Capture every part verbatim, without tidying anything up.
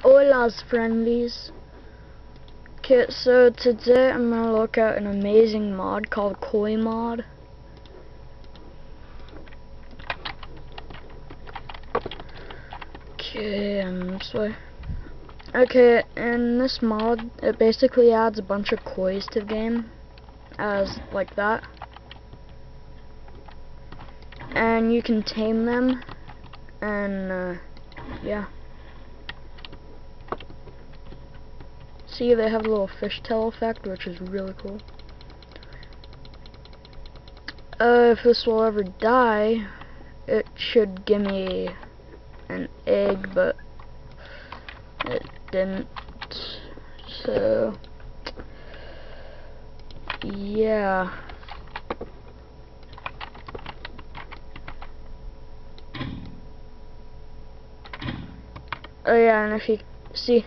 Hola, friendlies. Okay, so today I'm gonna look at an amazing mod called Koi Mod. Okay, and this way. Okay, in this mod, it basically adds a bunch of kois to the game, as like that, and you can tame them, and uh, yeah. See, they have a little fishtail effect, which is really cool. Uh, if this will ever die, it should give me an egg, but it didn't. So, yeah. Oh yeah, and if you see,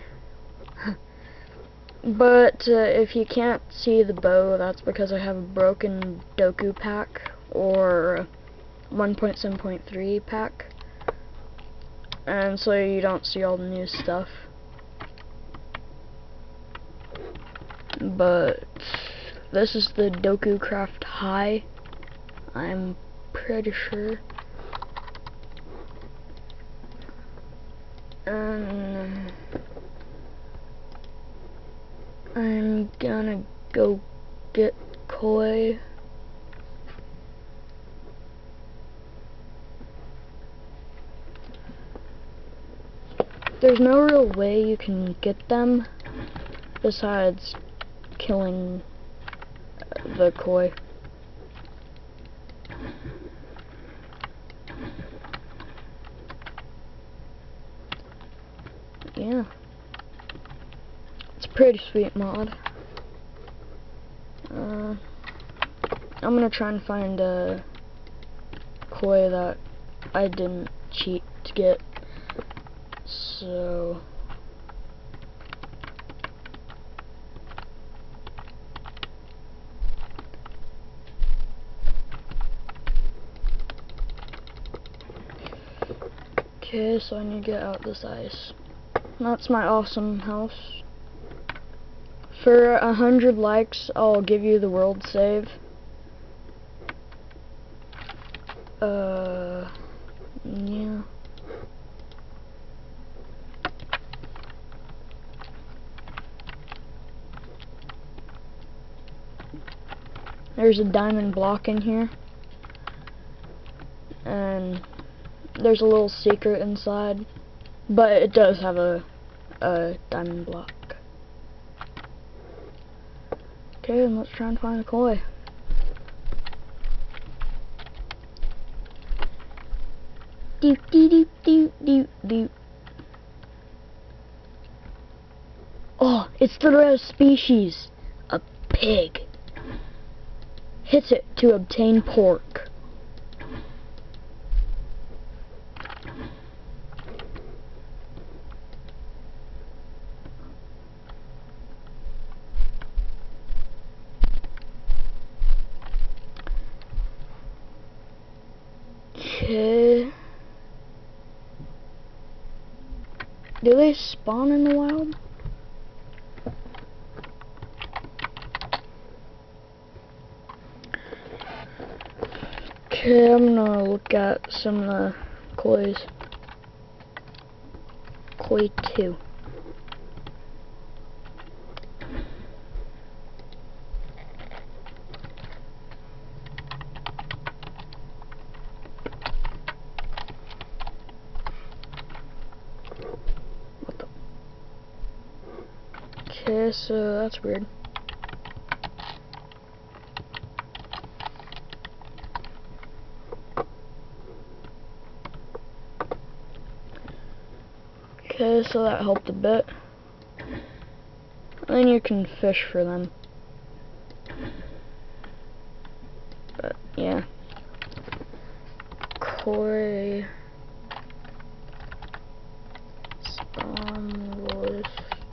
but uh, if you can't see the bow, that's because I have a broken Doku pack or one point seven point three pack, and so you don't see all the new stuff. But this is the Doku Craft High, I'm pretty sure. And I'm gonna go get koi. There's no real way you can get them besides killing the koi. Yeah. It's a pretty sweet mod. Uh, I'm gonna try and find a koi that I didn't cheat to get. So okay, so I need to get out this ice. That's my awesome house. For a hundred likes, I'll give you the world save. Uh, yeah. There's a diamond block in here, and there's a little secret inside, but it does have a, a diamond block. Okay, and let's try and find a koi. Doop doop doop doop doop doop. Oh, it's the rare species, a pig. Hit it to obtain pork. Okay. Do they spawn in the wild? Okay, I'm gonna look at some of the kois. Koi two. What the? Okay, so that's weird. Okay, so that helped a bit. And then you can fish for them. But yeah. Koi spawn list.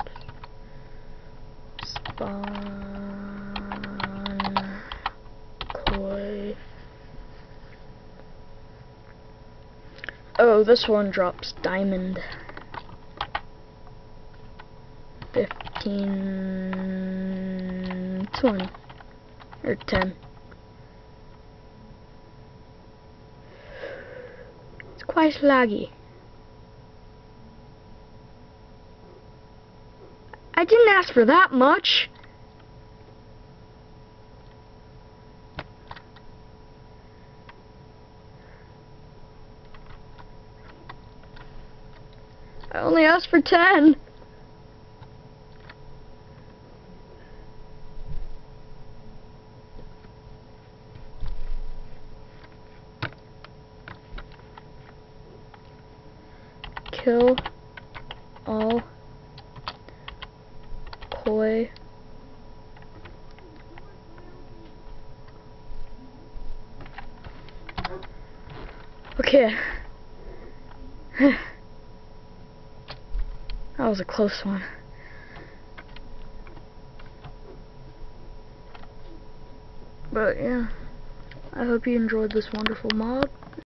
Spawn koi. Oh, this one drops diamond. fifteen, twenty, or ten. It's quite laggy. I didn't ask for that much. I only asked for ten. Kill all koi okay. That was a close one. But yeah, I hope you enjoyed this wonderful mod.